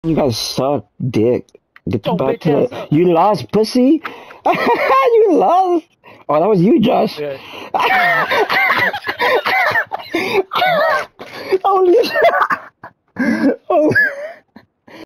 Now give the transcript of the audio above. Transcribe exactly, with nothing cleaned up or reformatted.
You guys suck dick. Get Yo, back bitch to ass it. up. You lost, pussy. You lost. Oh, that was you, Josh. Yeah.